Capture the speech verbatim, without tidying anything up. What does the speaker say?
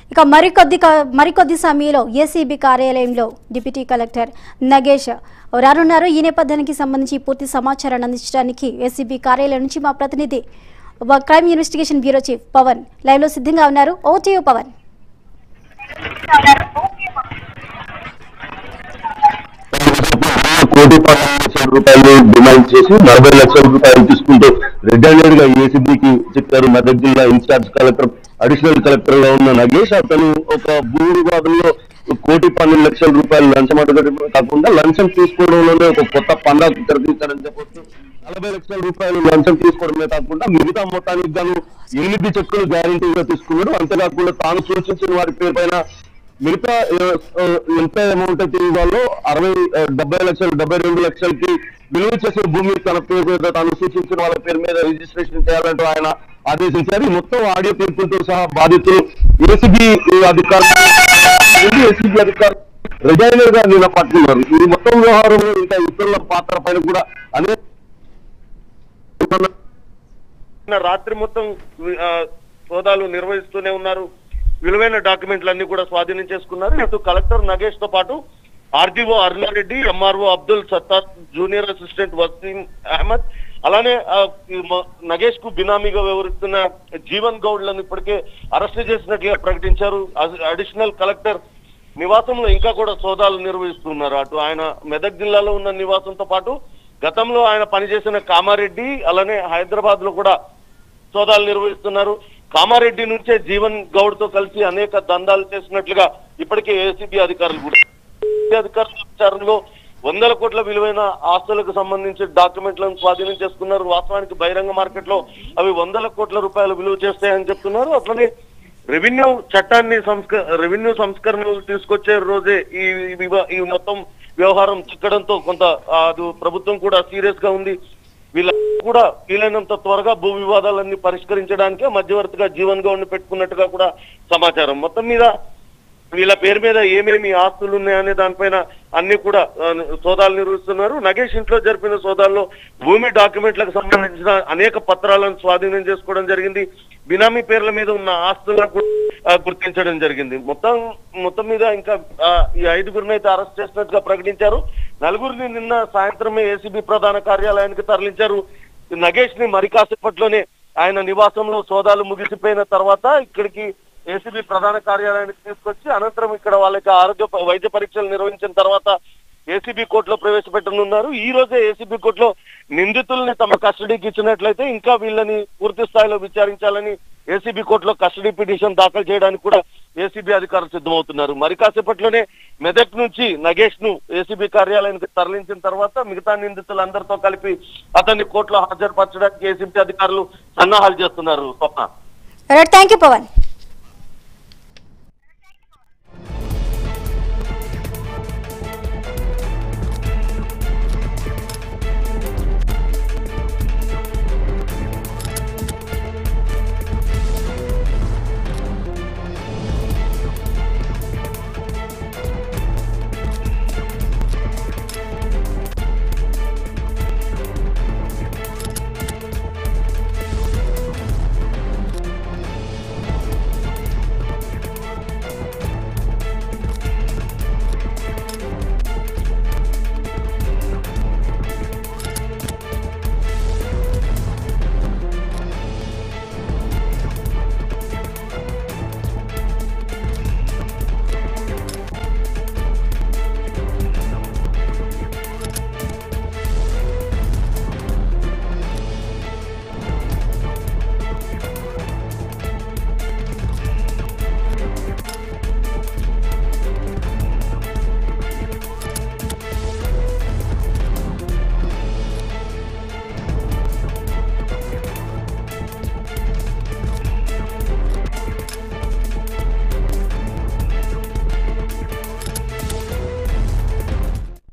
ఇక మరికొద్ది మరికొద్ది సమయంలో ఏసీబీ కార్యాలయంలో డిప్యూటీ కలెక్టర్ నగేష్ రానున్నారు. ఈ నేపథ్యానికి సంబంధించి పూర్తి సమాచారాన్ని అందించడానికి ఏసీబీ కార్యాలయం నుంచి మా ప్రతినిధి crime investigation bureau chief Pavan live లో సిద్ధంగా ఉన్నారు. Over to you Pavan. కోటి పన్నెండు లక్షల రూపాయలు డిమాండ్ చేసి నలభై లక్షల రూపాయలు తీసుకుంటూ రెడ్ హ్యాండెడ్ గా ఏసీబీకి చెప్పారు మెదక్ జిల్లా ఇన్ఛార్జ్ కలెక్టర్ అడిషనల్ కలెక్టర్ గా ఉన్న నగేష్. అతను ఒక భూ వివాదంలో కోటి పన్నెండు లక్షల రూపాయలు లంచం అడగడం కాకుండా లంచం తీసుకోవడంలోనే ఒక కొత్త పందాకు తెరతీశారని చెప్పొచ్చు. నలభై లక్షల రూపాయలు లంచం తీసుకోవడమే కాకుండా మిగతా మొత్తానికి గాను ఎనిమిది చెక్కులు గ్యారంటీగా తీసుకున్నాడు. అంతేకాకుండా తాను సూచించిన వారి పేరు పైన మిగతా ఎంత అమౌంట్ అయితే ఇవ్వాలో అరవై డెబ్బై లక్షలు డెబ్బై రెండు లక్షలకి విలువ చేసే భూమి తన పేరు మీద తాను సూచించిన వాళ్ళ పేరు మీద రిజిస్ట్రేషన్ చేయాలంటూ ఆయన ఆదేశించారు. మొత్తం ఆడియో పేర్కొంటూ సహా బాధితులు ఏసీబీ అధికారులు ఏసీబీ అధికారులు రెజైనర్ గా నిన్న పట్టుకున్నారు. ఈ మొత్తం వ్యవహారంలో ఇంకా ఇతరుల పాత్ర పైన కూడా అనేక రాత్రి మొత్తం సోదాలు నిర్వహిస్తూనే ఉన్నారు. విలువైన డాక్యుమెంట్లన్నీ కూడా స్వాధీనం చేసుకున్నారు. ఇటు కలెక్టర్ నగేష్ తో పాటు RDO Aruna Reddy, MRO Abdul Sattar, junior assistant Waseem Ahmed, అలానే నగేష్ కు బినామీగా వ్యవహరిస్తున్న జీవన్ గౌడ్ లను ఇప్పటికే అరెస్ట్ చేసినట్లుగా ప్రకటించారు. అడిషనల్ కలెక్టర్ నివాసంలో ఇంకా కూడా సోదాలు నిర్వహిస్తున్నారు. అటు ఆయన మెదక్ జిల్లాలో ఉన్న నివాసంతో పాటు గతంలో ఆయన పనిచేసిన కామారెడ్డి అలానే హైదరాబాద్ లో కూడా సోదాలు నిర్వహిస్తున్నారు. కామారెడ్డి నుంచే జీవన్ గౌడ్ తో కలిసి అనేక దందాలు చేసినట్లుగా ఇప్పటికే ఏసీబీ అధికారులు కూడా అధికారుల విచారణలో వందల కోట్ల విలువైన ఆస్తులకు సంబంధించి డాక్యుమెంట్లను స్వాధీనం చేసుకున్నారు. వాస్తవానికి బహిరంగ మార్కెట్ లో అవి వందల కోట్ల రూపాయలు విలువ చేస్తాయని చెప్తున్నారు. అట్లనే రెవెన్యూ చట్టాన్ని సంస్క రెవెన్యూ సంస్కరణలు తీసుకొచ్చే రోజే ఈ ఈ మొత్తం వ్యవహారం చిక్కడంతో కొంత అది ప్రభుత్వం కూడా సీరియస్ గా ఉంది. వీళ్ళ కూడా వీలైనంత త్వరగా భూ వివాదాలన్నీ పరిష్కరించడానికే మధ్యవర్తిగా జీవన్ గౌడ్ ని పెట్టుకున్నట్టుగా కూడా సమాచారం. మొత్తం మీద వీళ్ళ పేరు మీద ఏమేమి ఆస్తులు ఉన్నాయనే దానిపైన అన్ని కూడా సోదాలు నిర్వహిస్తున్నారు. నగేష్ ఇంట్లో జరిపిన సోదాల్లో భూమి డాక్యుమెంట్లకు సంబంధించిన అనేక పత్రాలను స్వాధీనం చేసుకోవడం జరిగింది. బినామీ పేర్ల మీద ఉన్న ఆస్తులను కూడా గుర్తించడం జరిగింది. మొత్తం మొత్తం మీద ఇంకా ఈ ఐదుగురిని అయితే అరెస్ట్ చేసినట్టుగా ప్రకటించారు. నలుగురిని నిన్న సాయంత్రమే ఏసీబీ ప్రధాన కార్యాలయానికి తరలించారు. నగేష్ ని మరి కాసేపట్లోనే ఆయన నివాసంలో సోదాలు ముగిసిపోయిన తర్వాత ఇక్కడికి ఏసీబీ ప్రధాన కార్యాలయానికి తీసుకొచ్చి అనంతరం ఇక్కడ వాళ్ళకి ఆరోగ్య వైద్య పరీక్షలు నిర్వహించిన తర్వాత ఏసీబీ కోర్టులో ప్రవేశపెట్టనున్నారు. ఈ రోజే ఏసీబీ కోర్టులో నిందితుల్ని తమ కస్టడీకి ఇచ్చినట్లయితే ఇంకా వీళ్ళని పూర్తి స్థాయిలో విచారించాలని ఏసీబీ కోర్టులో కస్టడీ పిటిషన్ దాఖలు చేయడానికి కూడా ఏసీబీ అధికారులు సిద్ధమవుతున్నారు. మరి కాసేపట్లోనే మెదక్ నుంచి నగేష్ ను ఏసీబీ కార్యాలయానికి తరలించిన తర్వాత మిగతా నిందితులందరితో కలిపి అతన్ని కోర్టులో హాజరుపరచడానికి ఏసీబీ అధికారులు సన్నాహాలు చేస్తున్నారు. స్వప్న. Thank you Pawan.